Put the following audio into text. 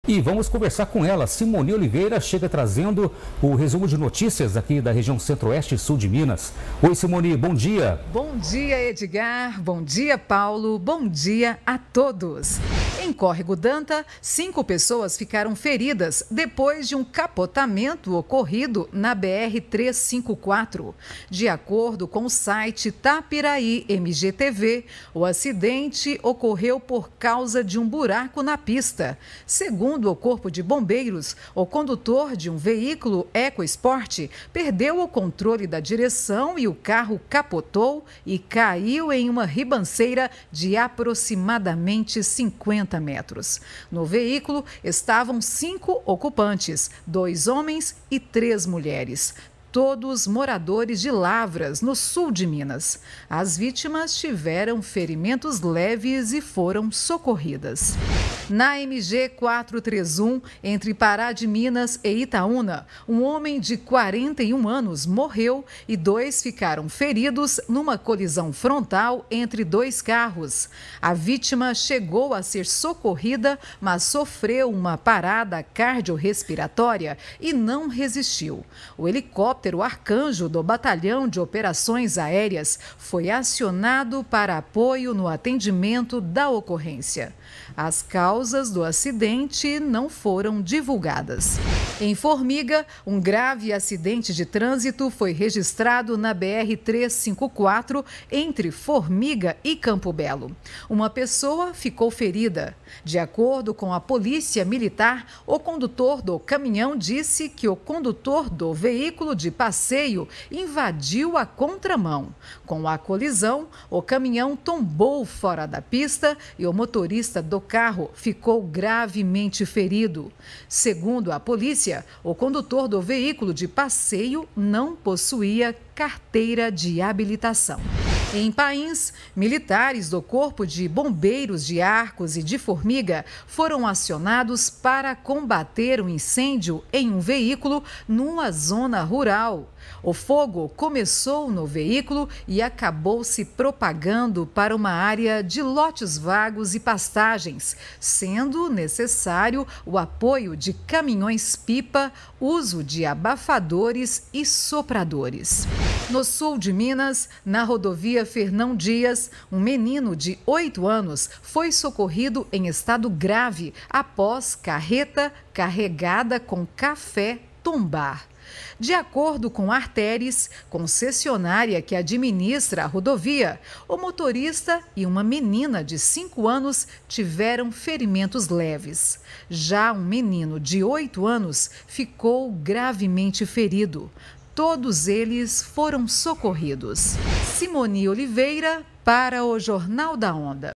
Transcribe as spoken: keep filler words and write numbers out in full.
E vamos conversar com ela. Simone Oliveira chega trazendo o resumo de notícias aqui da região centro-oeste e sul de Minas. Oi, Simone, bom dia. Bom dia, Edgar. Bom dia, Paulo. Bom dia a todos. Em Córrego Danta, cinco pessoas ficaram feridas depois de um capotamento ocorrido na B R trezentos e cinquenta e quatro. De acordo com o site Tapiraí M G T V, o acidente ocorreu por causa de um buraco na pista. Segundo o Corpo de Bombeiros, o condutor de um veículo EcoSport perdeu o controle da direção e o carro capotou e caiu em uma ribanceira de aproximadamente cinquenta metros. No veículo estavam cinco ocupantes, dois homens e três mulheres. Todos moradores de Lavras, no sul de Minas. As vítimas tiveram ferimentos leves e foram socorridas. Na M G quatrocentos e trinta e um, entre Pará de Minas e Itaúna, um homem de quarenta e um anos morreu e dois ficaram feridos numa colisão frontal entre dois carros. A vítima chegou a ser socorrida, mas sofreu uma parada cardiorrespiratória e não resistiu. O helicóptero O Arcanjo do Batalhão de Operações Aéreas foi acionado para apoio no atendimento da ocorrência. As causas do acidente não foram divulgadas. Em Formiga, um grave acidente de trânsito foi registrado na B R trezentos e cinquenta e quatro entre Formiga e Campo Belo. Uma pessoa ficou ferida. De acordo com a Polícia Militar, o condutor do caminhão disse que o condutor do veículo de passeio invadiu a contramão. Com a colisão, o caminhão tombou fora da pista e o motorista do carro ficou gravemente ferido. Segundo a polícia, o condutor do veículo de passeio não possuía carteira de habilitação. Em Pains, militares do Corpo de Bombeiros de Arcos e de Formiga foram acionados para combater um incêndio em um veículo numa zona rural. O fogo começou no veículo e acabou se propagando para uma área de lotes vagos e pastagens, sendo necessário o apoio de caminhões-pipa, uso de abafadores e sopradores. No sul de Minas, na rodovia Fernão Dias, um menino de oito anos foi socorrido em estado grave após carreta carregada com café tombar. De acordo com a Arteres, concessionária que administra a rodovia, o motorista e uma menina de cinco anos tiveram ferimentos leves. Já um menino de oito anos ficou gravemente ferido. Todos eles foram socorridos. Simone Oliveira para o Jornal da Onda.